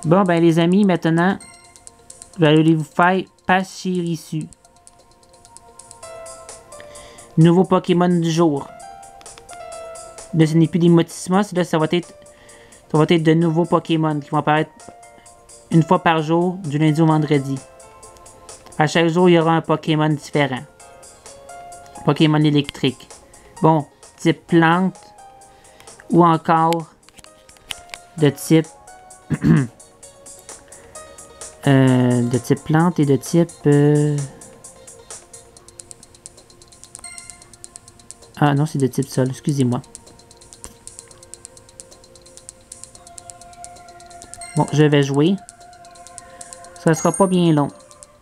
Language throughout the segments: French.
Bon, ben les amis, maintenant, je vais aller vous faire Pachirisu. Nouveau Pokémon du jour. Là, ce n'est plus des Motismos, là, ça va être de nouveaux Pokémon qui vont apparaître une fois par jour, du lundi au vendredi. À chaque jour, il y aura un Pokémon différent. Pokémon électrique. Bon, type plante ou encore de type de type plante et de type ah non, c'est de type sol, excusez-moi. Bon, je vais jouer. Ça sera pas bien long.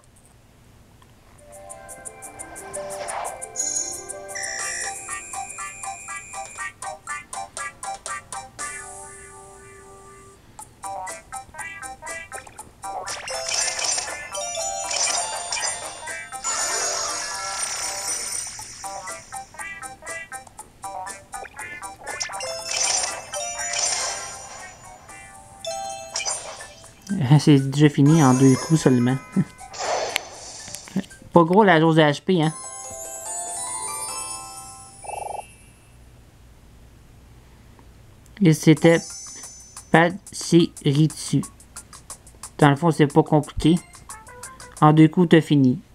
C'est déjà fini en 2 coups seulement. Pas gros la dose de HP, hein. Et c'était Pachirisu. Dans le fond, c'est pas compliqué. En 2 coups, t'as fini.